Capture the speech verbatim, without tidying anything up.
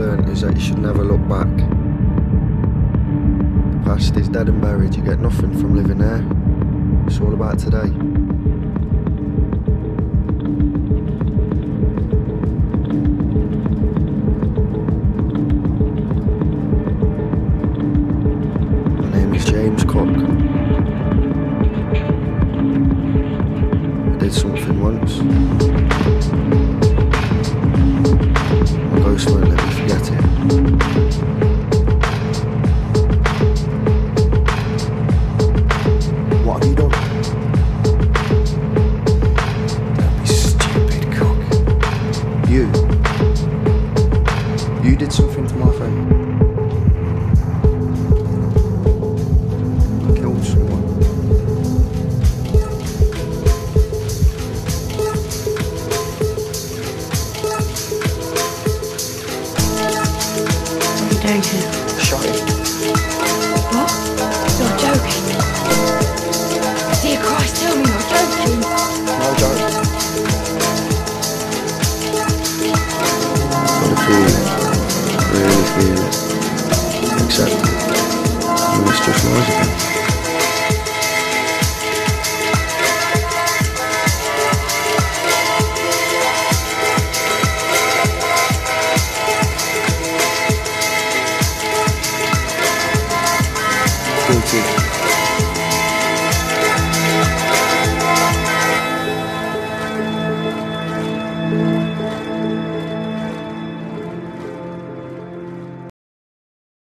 learnt is that you should never look back. The past is dead and buried, you get nothing from living there. It's all about today.